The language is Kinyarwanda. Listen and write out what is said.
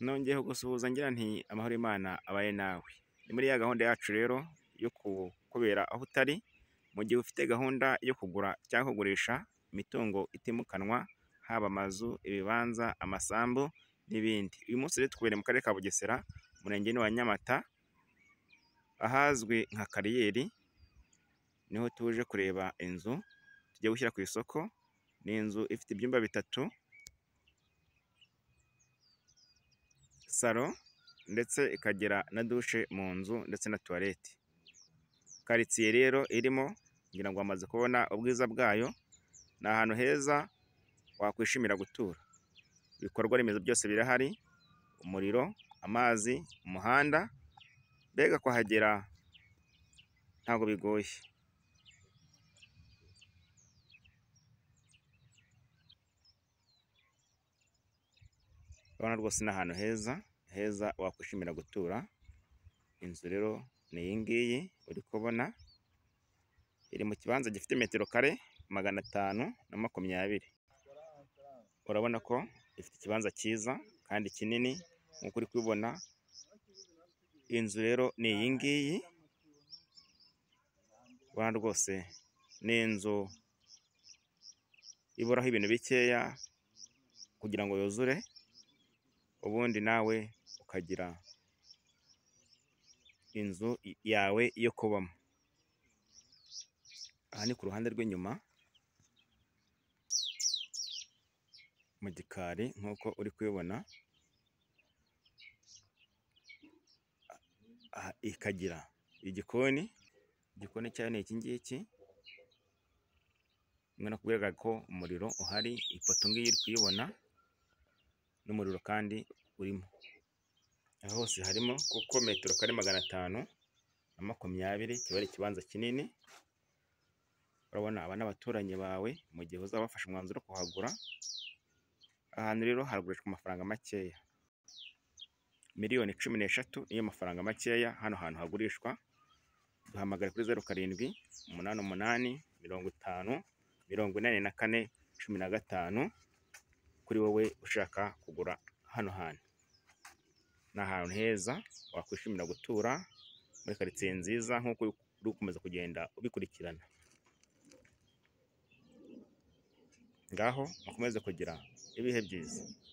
Nongeyeho gusuhuza ngira nti amahoro Imana abaye nawe. Ni muri ya gahunda yacu rero yo kukubera aho utari, mu gihe ufite gahunda yo kugura cyangwa kugurisha imitungo itimukanwa, haba amazu, ibibanza, amasambu n'ibindi. Uyu munsi rero tukubereye mu karere ka Bugesera, umurenge ni wa Nyamata, ahazwi nka Kariyeri, niho tuje kureba inzu tugiye gushyira ku isoko. Ni inzu ifite ibyumba bitatu, salo ndetse ikagira na dushe mu nzu ndetse na tuwarete. Karitsiye rero irimo ngira ngo wamaze kubona ubwiza bwayo, ni ahantu heza wakwishimira gutura. Ibikorwa remezo byose birahari, umuriro, amazi, umuhanda, mbega kuhagera ntabwo bigoye. Urabona rwose ni ahantu heza wakwishimira gutura. Inzu rero ni iyi ngiyi uri kubona, iri mu kibanza gifite metero kare 520. Urabona ko ifite ikibanza cyiza kandi kinini nk'uko uri kubibona. Inzu rero ni iyi ngiyi, urabona rwose ni inzu iburaho ibintu bikeya kugira ngo yuzure, ubundi nawe ukagira inzu yawe yo kubamo. Aha ni ku ruhande rw'inyuma mu gikari nk'uko uri kubibona, ikagira igikoni cyayo ni iki ngiki. Mwe nakubwiraga ko umuriro uhari, ipoto ngiyi uri kuyibona n'umuriro kandi urimo. Aha hose harimo kuko metero kare 520 kiba ari ikibanza kinini. Urabona aba n'abaturanyi bawe mu gihe uzaba wafashe umwanzuro wo kuhagura. Ahantu rero haragurishwa amafaranga makeya, miliyoni 13 niyo mafaranga makeya hano hantu hagurishwa. Duhamagare kuri 0788508415 kuri wowe ushaka kugura hano hantu. Ni ahantu heza wakwishimira gutura muri karitsiye nziza nk'uko uri gukomeza kugenda ubikurikirana. Ngaho mukomeze kugira ibihe byiza.